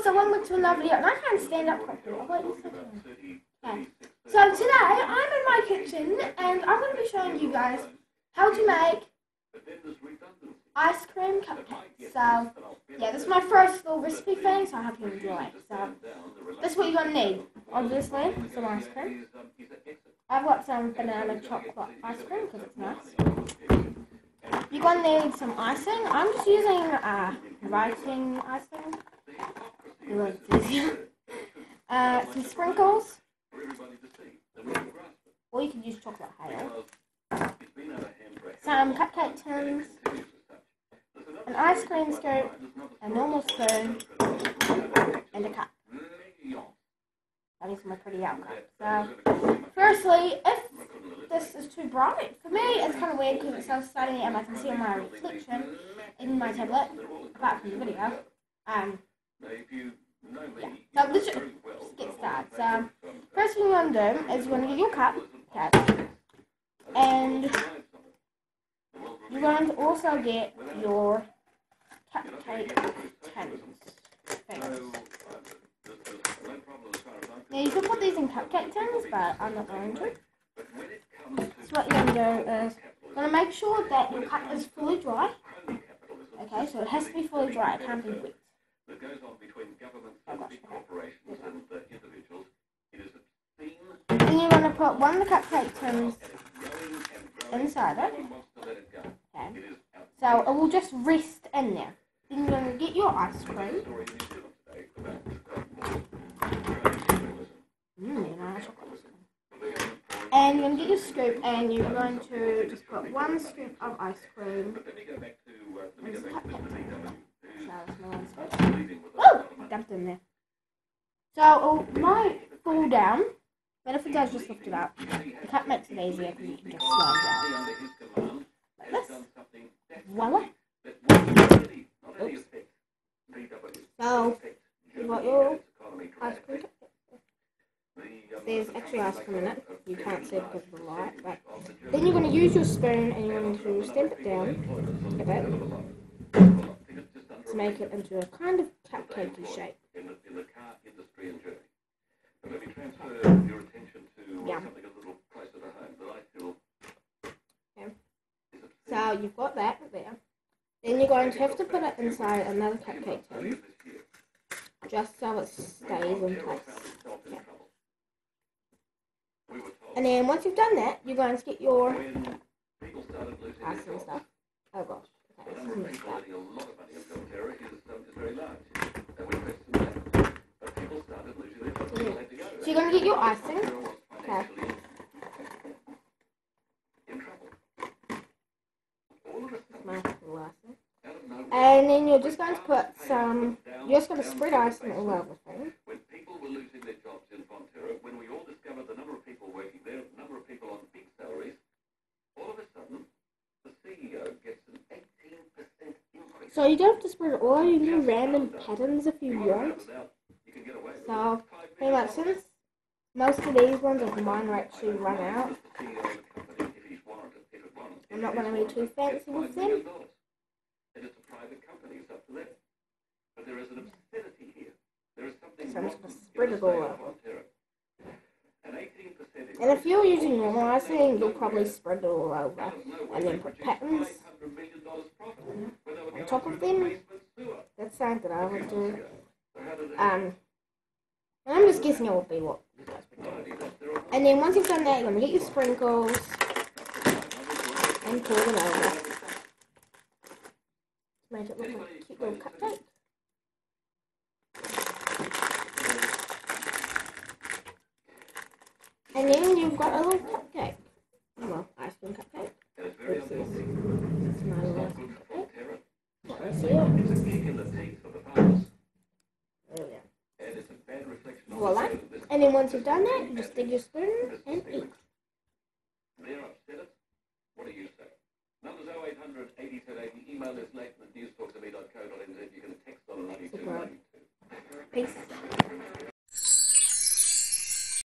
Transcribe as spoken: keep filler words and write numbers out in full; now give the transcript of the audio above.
so one with two lovely, and I can't stand up properly. I'll let you sit down. Okay. So today I'm in my kitchen and I'm going to be showing you guys how to make ice cream cupcakes. So yeah, this is my first little recipe thing, so I hope you enjoy it. So this is what you're going to need. Obviously, some ice cream. I've got some banana chocolate ice cream because it's nice. You're going to need some icing. I'm just using uh, writing icing. It's easier. Uh, some sprinkles. Or you can use chocolate hail. Some cupcake tins. An ice cream scoop. A normal spoon. And a cup. That is my pretty outcome. So, firstly, if this is too bright, for me it's kind of weird because it's so sunny and I can see my reflection in my tablet, apart from the video. Um, yeah. So let's just get started. So, first thing you're going to do is you're going to get your cup, okay, and you're going to also get your cupcake tins. Now you can put these in cupcake tins, but I'm not going to. So what you're going to do is, you're going to make sure that your cup is fully dry. Okay, so it has to be fully dry, it can't be wet. Oh gosh, okay. Then you're going to put one of the cupcake tins inside it. Okay. So it will just rest in there. Then you're going to get your ice cream. Mm, nice. And you're going to get your scoop and you're going to just put one scoop of ice cream into the cupcake. So it's my one scoop. Oh! Dumped in there. So it might fall down, but if it does, just lift it up. The cup makes it easier because you can just slide it down. Like this. Voila! Oops. So, you've got your ice cream. There's actually ice cream in it. You can't see it because of the light. But then you're going to use your spoon and you're going to stamp it down a bit to make it into a kind of cupcakey shape. Yeah. Okay. So you've got that there. Then you're going to have to put it inside another cupcake tin, just so it stays in place. Okay. And then once you've done that, you're going to get your icing stuff. Oh gosh. Okay, this is messed up. So you're going to get your icing. Okay. My little icing. And then you're just going to put some, you're just going to spread icing all over the thing. So you don't have to spread it all, you can do random patterns if you want. So, pretty much since most of these ones of mine are actually run out, I'm not going to be too fancy with them. So I'm just going to spread it all over. And if you're using normal icing, you'll probably spread it all over and then put patterns on top of them. That's something that I would do. Um, and I'm just guessing it would be what you guys would do. And then once you've done that, you're going to get your sprinkles and pour them over. Make it look like a cute little cupcake. And then you've got a little cupcake. Well, ice cream cupcake. Oopsies. That's my little ice cream cupcake. Let's see it. There we go. Voila. And then once you've done that, you just dig your spoon and eat. What do you say? Numbers oh eight hundred, eighty-two eighty. Email is Nathan at news talk to me dot co dot n z. You can text on ninety-two ninety-two. Peace.